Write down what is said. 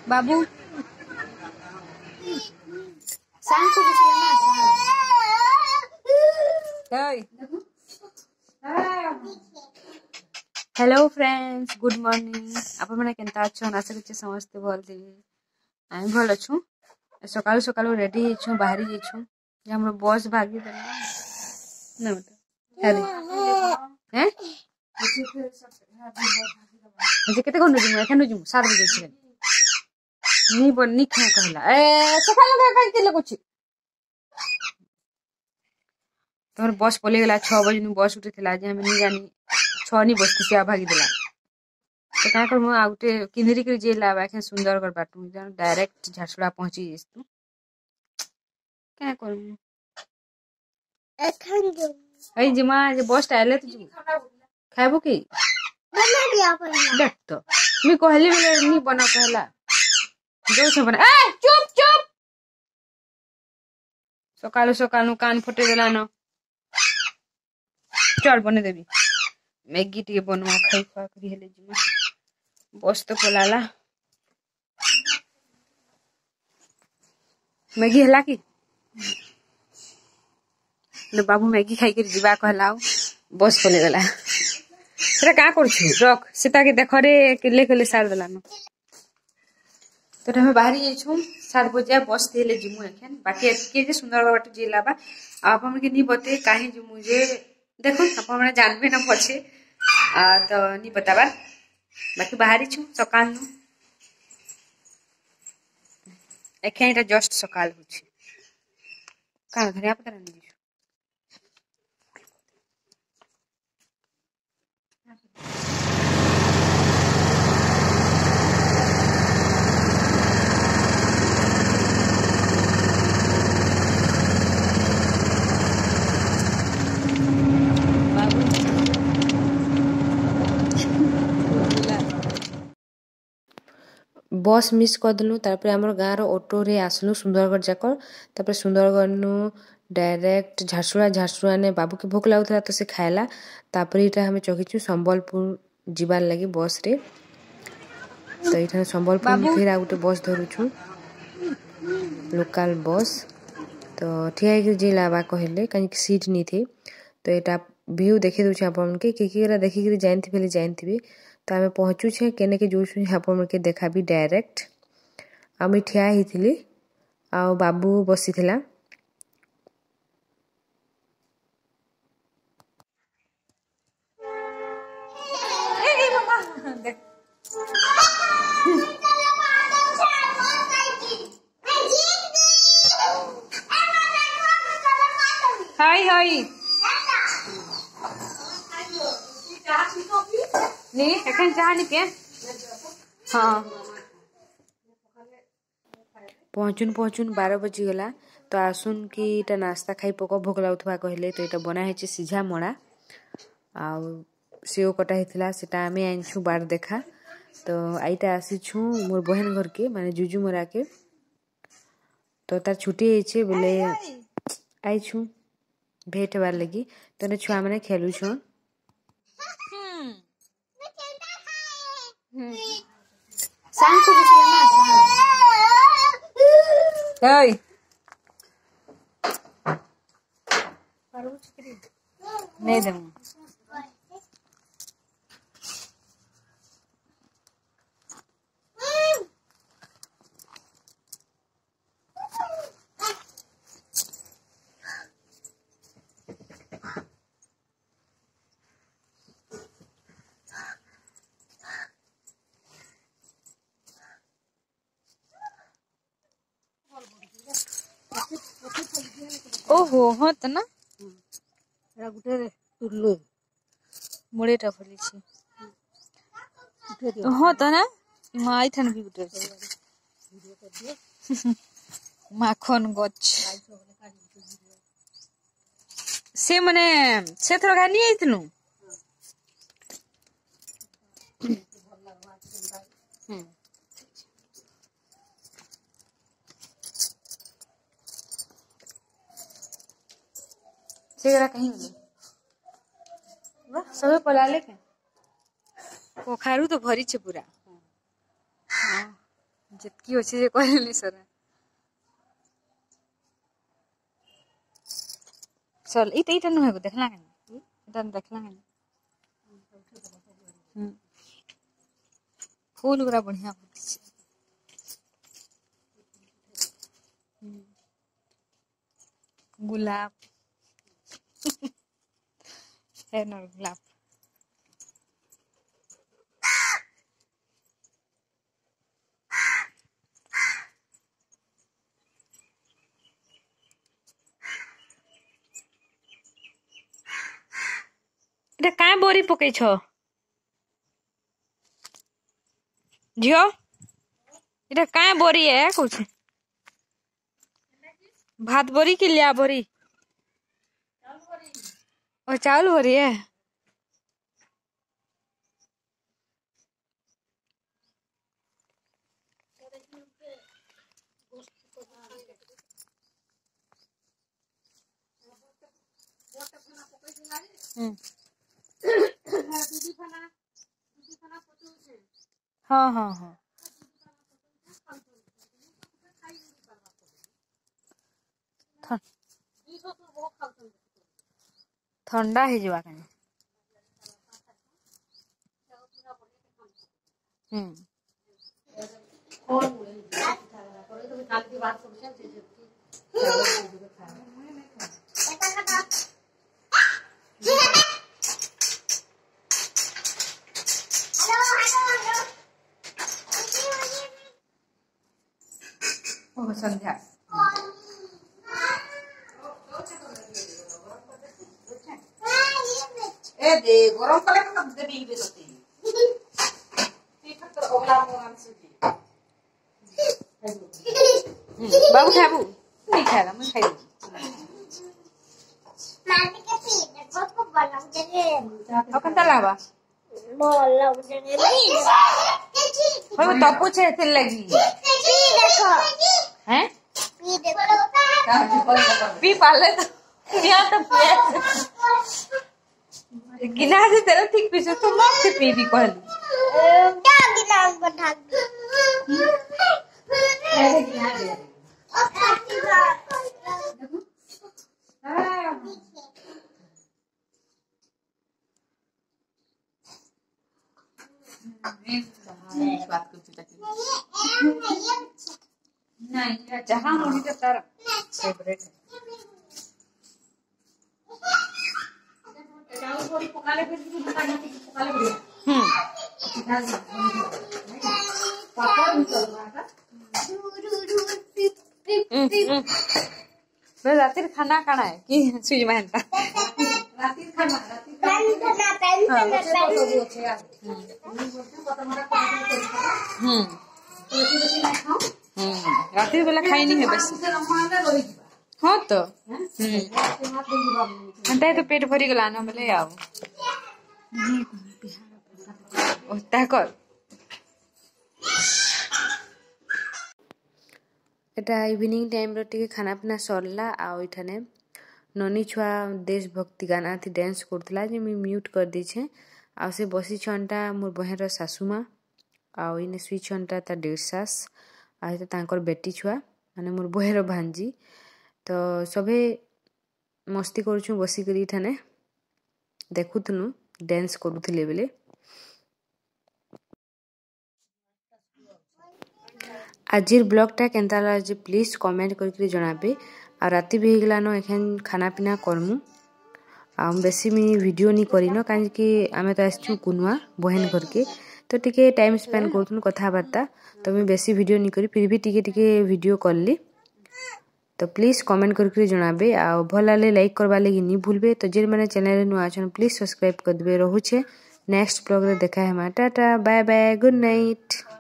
बाबू सांग को hello friends good morning आपण मैंने केनता अच्छो आशा करछे समस्त भल थिबे आइ भल अछु सकाळु सकाळु रेडी हेछु बाहरी जेछु जे हमरो बस भागी देला न बता अरे हैं जे केते कोन जिमु एखन जिमु 7 बजे छै नी बन्नी खा कहला ए सकाळु का काई केले कुछ तोर बस पले गेला 6 बजे नु बस उठे थिला जे हम नी जानी 6 नी बस से भागी देला तो का कर मु आउटे किंदरी के जे लावा के सुंदर कर बाटू जान डायरेक्ट झारसुड़ा पहुंची जेस तू क्या कर मु एखन जो ए जिमा जे बस आइले त खाइबो की बना दिया पहिला देख तो मी कहली बेले नी बना कहला जो से बना ए चुप चुप सकाळु सकाळु कान फटे देला न चल बने देबी मैगी टी बनवा खाई खा करी हेले जिमा बस तो पलाला मैगी हला की न बाबू मैगी खाई कर जीवा कहलाओ बस पले गला रे का करछु रख सीता के देख रे केले केले सार देला न तो हम बाहरी जेछु 7 बजे बस देले जिमु एखन बाकी के जे सुंदर बाटू जिलाबा आप हम के नी बते काहे जिमु जे देखो आप हमरा जानबे न पछे तो नी बताबा बाकी बाहरी छु सकाल नु एखन एटा जस्ट सकाल होछि का घरे आप तरह नी बस मिस कर दलु तारपर हमर गाँव रो ऑटो रे आसलु सुंदरगढ़ जाकर तारपर सुंदरगढ़ नु डायरेक्ट झारसुड़ा ने बाबू के भूख लागुथला तो से खायला तापर इटा हमें चकिछु संबलपुर जिबार लागि बस रे तो इठा संबलपुर फिर आ गुटे बस धरुछु लोकल बस तो ठिया के जे लाबा कहले कहीं सीट नी थी तो एटा व्यू देखे दउछ आपन के केरा देखि के जानथि पहले जानथिबे तो हमें पहुंचू छे केने के जोश आपन के देखा भी डायरेक्ट आमी ठिया हिथिली आ बाबू बसी थिला ए मम्मा देख हाय हाय नी एखन चाह नी के हां पहुंचुन 12 बजे गला तो आसुन की इटा नाश्ता खाई पको भोक लाउथवा कहले तो इटा बना हेचे सिझा मोड़ा आ सेव कटा हेथिला सेटा हमें आइछु बार देखा तो आइटा आसी छु मोर बहन घर के माने जुजू मोरा के तो तार छुट्टी हेचे बोले आइछु भेट बार लगी तो ने छुआ माने खेलु छु सांग को ना ए नहीं दे ओहो होत ना रा गुटे तुरलो मोड़ेटा फली छी होत ना माई थन भी गुटे माखन गछ से मने से थोड़ा खानी आइतनु सेगरा कहीं वाह सब पला ले के पोखरू तो भरी छे पूरा हां जितकी अच्छे से कहली सर चल इटा नुहे को देखला इटा देखला फूल गुरा बढ़िया फुटी गुलाब है न गुलाब इटा काय बोरी पकै छ झियो इटा काय बोरी है कुछ भात बोरी की लिया बोरी और चावल बोरी है हाँ हाँ हाँ ठंडा ही जीवा कहीं संध्या ए दे गरम कले का दे भी बेसती ठीक तो ओला मोगान सुजी बाबू खाबू नहीं खाएगा मैं खाई माटी के पीने को बलम जगे अपन तलावा बलम जगे वो तो कुछ ऐसे लगी देखो हैं पी देखो पी पाले तो यहाँ तो गिना से तेरा ठीक पीछे तो मत से पी भी कहली डाल नाम को ढक ऐसे गिना दे बात करती ताकि नहीं जहाँ मुझे तो तारा फेवरेट है चावल थोड़ी पका ले फिर पका ले पापड़ भी करवाता बस रातिर खाना खाना है कि सुई महंता राती खाना रातिर बेला खाई नहीं है बस हाँ तो अंता तो पेट भरी गला ना बोले आओ कर एटा इवनिंग टाइम रो टिके खाना पीना सरला आ इठाने ननी छुआ देशभक्ति गाना थी डांस करतला जे मी म्यूट कर दी छे आ से बसी छनटा मोर बहन रो सासुमा आ इने सुई छनटा ता डेढ़ सास आ तो तांकर बेटी छुआ माने मोर बहन रो भांजी तो सबे मस्ती करूछु बसी करी इठाने देखुथनु डांस करूथिले बेले आजिर ब्लॉगटा केनता लागे प्लीज कमेंट करके जणाबे आ राति भी गलानो एखन खाना पीना करमु आ बेसी मी वीडियो नहीं करिनो काहे कि आमे तो आछु कुनुआ बहन घर के तो टिके टाइम स्पेंड करथुन कथा बार्ता तो मैं बेसी वीडियो नहीं करी फिर भी टिके टिके वीडियो करली तो प्लीज कमेंट करके जणाबे आ भल लागे लाइक करबा लागि नहीं भूलबे तो जे माने चैनल रे नुआ छन प्लीज सब्सक्राइब कर देबे रहू छे नेक्स्ट ब्लॉग रे देखा है tata bye bye good night.